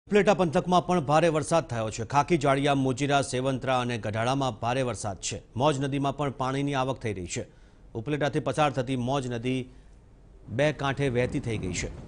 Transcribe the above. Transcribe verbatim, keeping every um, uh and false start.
ઉપલેટા પંથકમાં પણ ભારે વરસાદ થયો છે। ખાકી જાળિયા, મોજીરા, સેવંતરા અને ગઢાળામાં ભારે વરસાદ છે। મોજ નદીમાં પણ પાણીની આવક થઈ રહી છે। ઉપલેટાથી પસાર થતી મોજ નદી બે કાંઠે વહેતી થઈ ગઈ છે।